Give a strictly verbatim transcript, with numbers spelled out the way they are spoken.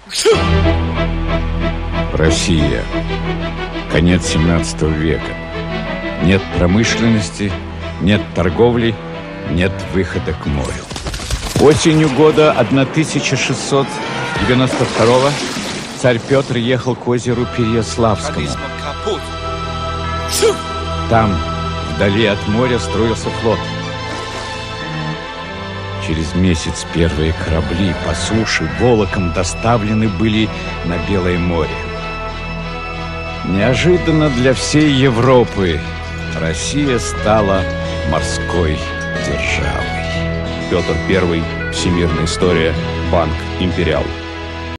Россия. Конец семнадцатого века. Нет промышленности, нет торговли, нет выхода к морю. Осенью года тысяча шестьсот девяносто второго царь Петр ехал к озеру Переяславскому. Там, вдали от моря, строился флот. Через месяц первые корабли по суше волоком доставлены были на Белое море. Неожиданно для всей Европы Россия стала морской державой. Петр Первый. Всемирная история. Банк Империал.